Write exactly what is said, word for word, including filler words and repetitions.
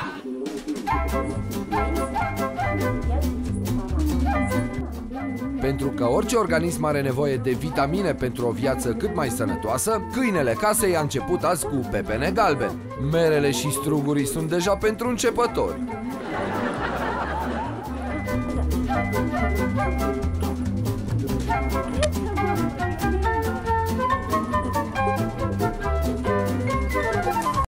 Pentru că orice organism are nevoie de vitamine pentru o viață cât mai sănătoasă, câinele casei a început azi cu pepene galben. Merele și strugurii sunt deja pentru începători.